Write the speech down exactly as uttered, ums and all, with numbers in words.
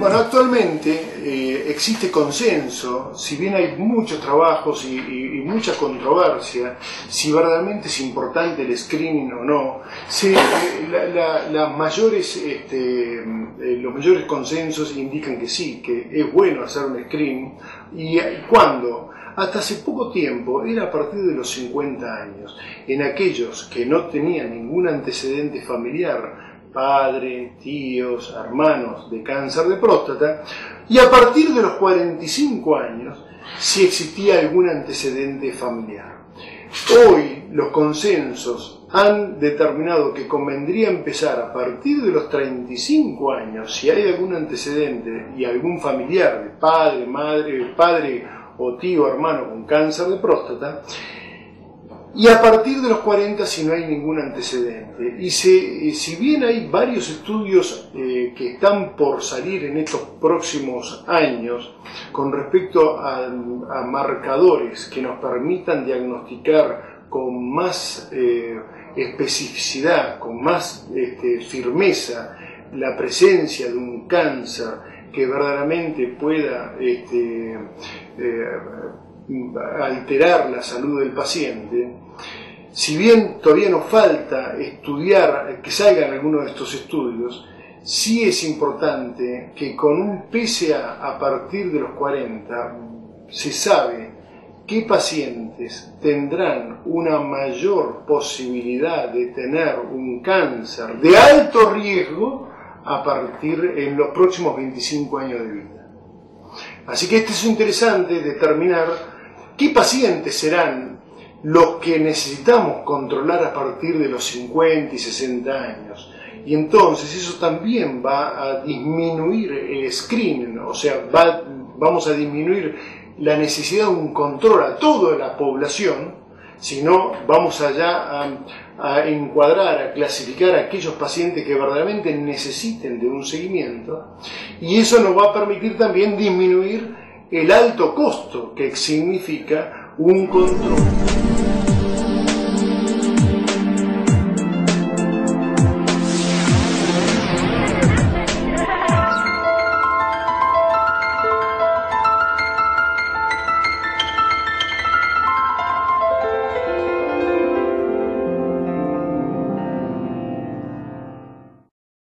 Bueno, actualmente eh, existe consenso, si bien hay muchos trabajos y, y, y mucha controversia, si verdaderamente es importante el screening o no, si, eh, la, la, las mayores, este, eh, los mayores consensos indican que sí, que es bueno hacer un screening. ¿Y cuándo? Hasta hace poco tiempo, era a partir de los cincuenta años, en aquellos que no tenían ningún antecedente familiar, padre, tíos, hermanos de cáncer de próstata, y a partir de los cuarenta y cinco años si existía algún antecedente familiar. Hoy los consensos han determinado que convendría empezar a partir de los treinta y cinco años, si hay algún antecedente y algún familiar de padre, madre, padre o tío, hermano con cáncer de próstata, y a partir de los cuarenta si no hay ningún antecedente. Y se, si bien hay varios estudios eh, que están por salir en estos próximos años con respecto a, a marcadores que nos permitan diagnosticar con más eh, especificidad, con más este, firmeza la presencia de un cáncer que verdaderamente pueda este, eh, alterar la salud del paciente, si bien todavía nos falta estudiar, que salgan algunos de estos estudios, sí es importante que con un P S A a partir de los cuarenta se sabe qué pacientes tendrán una mayor posibilidad de tener un cáncer de alto riesgo a partir en los próximos veinticinco años de vida. Así que esto es interesante determinar qué pacientes serán los que necesitamos controlar a partir de los cincuenta y sesenta años. Y entonces eso también va a disminuir el screening, o sea, va, vamos a disminuir la necesidad de un control a toda la población, sino vamos allá a, a encuadrar, a clasificar a aquellos pacientes que verdaderamente necesiten de un seguimiento, y eso nos va a permitir también disminuir el alto costo que significa un control.